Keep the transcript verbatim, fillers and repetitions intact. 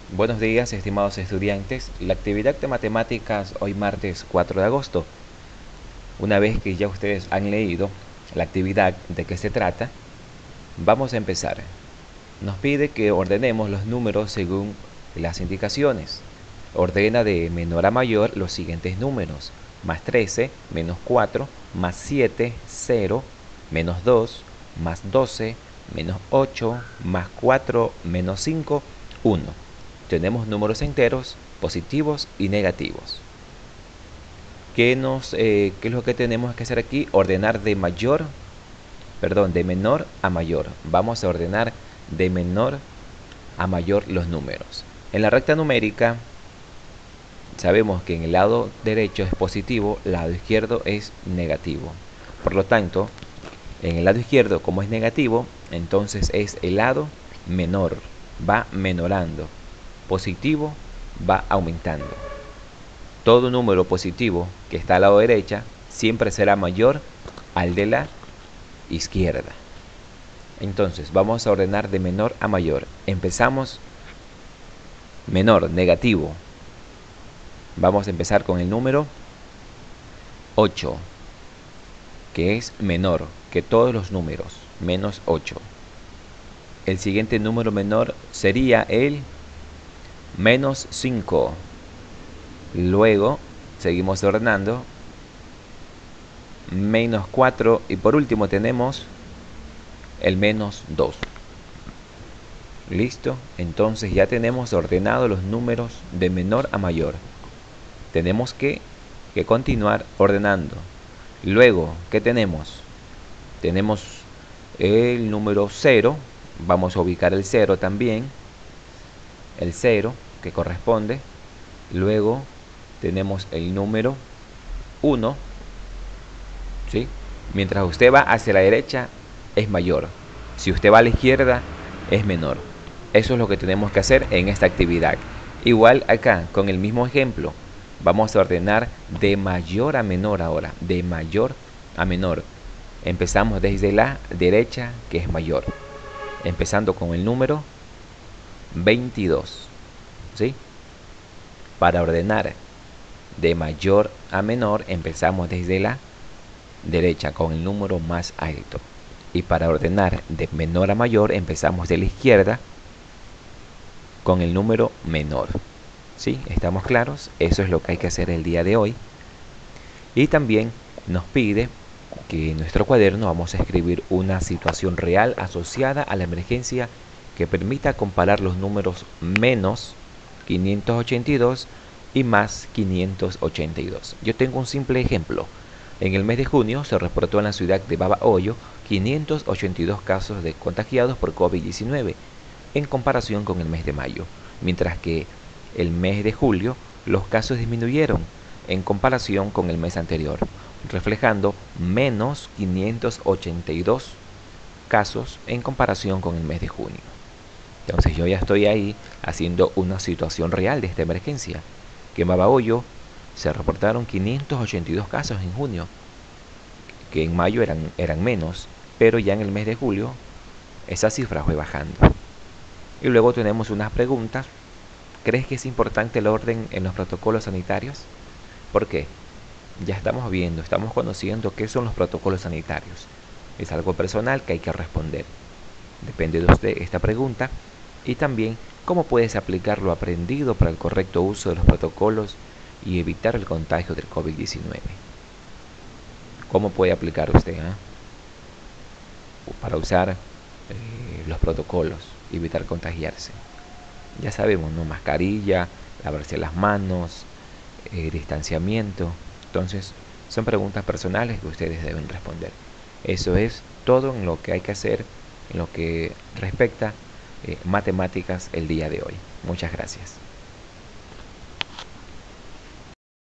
Buenos días, estimados estudiantes. La actividad de matemáticas hoy martes cuatro de agosto. Una vez que ya ustedes han leído la actividad de qué se trata, vamos a empezar. Nos pide que ordenemos los números según las indicaciones. Ordena de menor a mayor los siguientes números: más trece, menos cuatro, más siete, cero, menos dos, más doce, menos ocho, más cuatro, menos cinco, uno. Tenemos números enteros, positivos y negativos. ¿Qué, nos, eh, ¿Qué es lo que tenemos que hacer aquí? Ordenar de mayor, perdón, de menor a mayor. Vamos a ordenar de menor a mayor los números. En la recta numérica sabemos que en el lado derecho es positivo, el lado izquierdo es negativo. Por lo tanto, en el lado izquierdo, como es negativo, entonces es el lado menor, va menorando. Positivo va aumentando. Todo número positivo que está al lado derecha siempre será mayor al de la izquierda. Entonces vamos a ordenar de menor a mayor. Empezamos menor, negativo. Vamos a empezar con el número ocho, que es menor que todos los números, menos ocho. El siguiente número menor sería el menos cinco. Luego seguimos ordenando, menos cuatro, y por último tenemos el menos dos. Listo, entonces ya tenemos ordenados los números de menor a mayor. Tenemos que, que continuar ordenando. Luego, ¿qué tenemos? Tenemos el número cero. Vamos a ubicar el cero también, el cero que corresponde. Luego tenemos el número uno, ¿sí? Mientras usted va hacia la derecha es mayor, si usted va a la izquierda es menor. Eso es lo que tenemos que hacer en esta actividad. Igual acá, con el mismo ejemplo, vamos a ordenar de mayor a menor ahora, de mayor a menor. Empezamos desde la derecha, que es mayor, empezando con el número veintidós, ¿sí? Para ordenar de mayor a menor empezamos desde la derecha con el número más alto, y para ordenar de menor a mayor empezamos de la izquierda con el número menor. ¿Sí? ¿Estamos claros? Eso es lo que hay que hacer el día de hoy. Y también nos pide que en nuestro cuaderno vamos a escribir una situación real asociada a la emergencia que permita comparar los números menos quinientos ochenta y dos y más quinientos ochenta y dos. Yo tengo un simple ejemplo. En el mes de junio se reportó en la ciudad de Babahoyo quinientos ochenta y dos casos de contagiados por COVID diecinueve en comparación con el mes de mayo, mientras que el mes de julio los casos disminuyeron en comparación con el mes anterior, reflejando menos quinientos ochenta y dos casos en comparación con el mes de junio. Entonces yo ya estoy ahí haciendo una situación real de esta emergencia, que en Babahoyo se reportaron quinientos ochenta y dos casos en junio, que en mayo eran, eran menos, pero ya en el mes de julio esa cifra fue bajando. Y luego tenemos unas preguntas. ¿Crees que es importante el orden en los protocolos sanitarios? ¿Por qué? Ya estamos viendo, estamos conociendo qué son los protocolos sanitarios. Es algo personal que hay que responder. Depende de usted esta pregunta. Y también cómo puedes aplicar lo aprendido para el correcto uso de los protocolos y evitar el contagio del COVID diecinueve. ¿Cómo puede aplicar usted eh? para usar eh, los protocolos y evitar contagiarse? Ya sabemos, ¿no? Mascarilla, lavarse las manos, eh, distanciamiento. Entonces, son preguntas personales que ustedes deben responder. Eso es todo en lo que hay que hacer, en lo que respecta eh, matemáticas el día de hoy. Muchas gracias.